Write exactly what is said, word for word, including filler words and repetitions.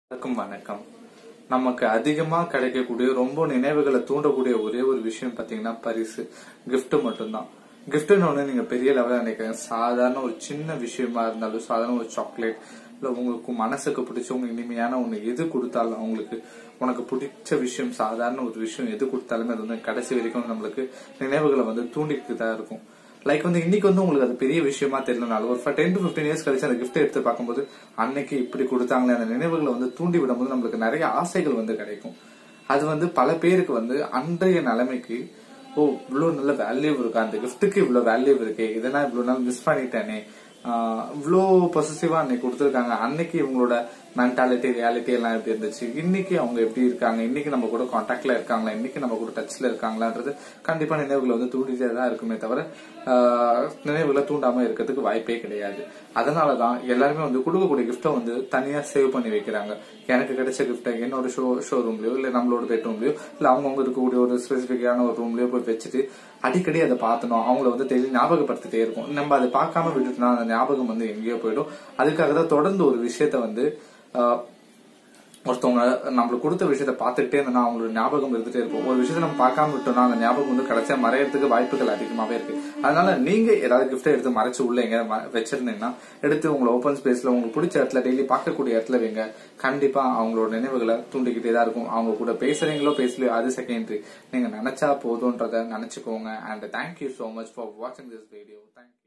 வணக்கம் வணக்கம் நமக்கு அதிகமா கிடைக்கக்கூடிய ரொம்ப நினைவுகளை தூண்டக்கூடிய ஒரே ஒரு விஷயம் பாத்தீங்கன்னா பரிசு கிஃப்ட் மட்டும்தான். கிஃப்ட்னு ஒண்ணு நீங்க பெரிய லெவலில் நினைக்கிறீங்க. சாதாரண ஒரு சின்ன விஷயமா இருந்தாலும், சாதாரண ஒரு சாக்லேட் இல்ல உங்களுக்கு மனசுக்கு பிடிச்ச உங்க இனிமையான ஒண்ணு எது கொடுத்தாலும், அவங்களுக்கு உனக்கு பிடிச்ச விஷயம், சாதாரண ஒரு விஷயம் எது கொடுத்தாலுமே அது வந்து கடைசி வரைக்கும் நம்மளுக்கு நினைவுகளை வந்து தூண்டிட்டு தான் இருக்கும். லைக் வந்து இன்னைக்கு வந்து உங்களுக்கு அது பெரிய விஷயமா தெரியலனாலும் ஒரு டென் டு பிப்டீன் இயர்ஸ் கழிச்சு அந்த கிஃப்ட் எடுத்து பார்க்கும்போது அன்னைக்கு இப்படி கொடுத்தாங்களே அந்த நினைவுகளை வந்து தூண்டி விடும்போது நம்மளுக்கு நிறைய ஆசைகள் வந்து கிடைக்கும். அது வந்து பல பேருக்கு வந்து அன்றைய நிலைமைக்கு ஓ இவ்வளவு நல்ல வேல்யூ இருக்கா, அந்த கிஃப்ட்டுக்கு இவ்வளவு வேல்யூ இருக்கு, இதெல்லாம் இவ்வளவு நாள் மிஸ் பண்ணிட்டேனே, ஆஹ் இவ்வளோ பொசிட்டிவா அன்னைக்கு கொடுத்துருக்காங்க, அன்னைக்கு இவங்களோட மென்டாலிட்டி ரியாலிட்டி எல்லாம் எப்படி இருந்துச்சு, இன்னைக்கு அவங்க எப்படி இருக்காங்க, இன்னைக்கு நம்ம கூட கான்டாக்ட்ல இருக்காங்களா, இன்னைக்கு நம்ம கூட டச்ல இருக்காங்களான்றது கண்டிப்பா நினைவுகளை வந்து தூண்டிட்டே தான் இருக்குமே தவிர நினைவுகளை தூண்டாம இருக்கிறதுக்கு வாய்ப்பே கிடையாது. அதனாலதான் எல்லாருமே வந்து கொடுக்கக்கூடிய கிஃப்டை வந்து தனியா சேவ் பண்ணி வைக்கிறாங்க. எனக்கு கிடைச்ச கிஃப்டை என்னோட ஷோ ஷோரூம்லயோ இல்ல நம்மளோட பெட்ரூம்லயோ இல்ல அவங்கவுங்க இருக்கக்கூடிய ஒரு ஸ்பெசிபிக்கான ஒரு ரூம்லயோ போய் வச்சுட்டு அடிக்கடி அதை பார்த்தணும், அவங்கள வந்து தெளிவு ஞாபகப்படுத்திட்டே இருக்கும். நம்ம அதை பார்க்காம விட்டுட்டோம்னா அந்த ஞாபகம் வந்து எங்கேயோ போயிடும். அதுக்காக தான் தொடர்ந்து ஒரு விஷயத்த வந்து ஆஹ் ஒருத்தவங்க நம்மளுக்கு கொடுத்த விஷயத்த பார்த்துட்டே இருந்தா அவங்களோட ஞாபகம் இருந்துட்டே இருக்கும். ஒரு விஷயத்த நம்ம பார்க்காம விட்டோம்னா அந்த ஞாபகம் வந்து கடைசியா மறையறதுக்கு வாய்ப்புகள் அதிகமாவே இருக்கு. அதனால நீங்க ஏதாவது கிஃப்ட் எடுத்து மறைச்சு உள்ள எங்க வச்சிருந்தீங்கன்னா எடுத்து உங்களை ஓப்பன் ஸ்பேஸ்ல உங்களுக்கு பிடிச்ச இடத்துல டெய்லி பார்க்கக்கூடிய இடத்துல வைங்க. கண்டிப்பா அவங்களோட நினைவுகளை தூண்டிக்கிட்டே தான் இருக்கும். அவங்க கூட பேசுறீங்களோ பேசலையோ அது செகண்டரி. நீங்க நினைச்சா போதும்ன்றத நினைச்சுக்கோங்க. And thank you so much for வாட்சிங் திஸ் வீடியோ. தேங்க்யூ.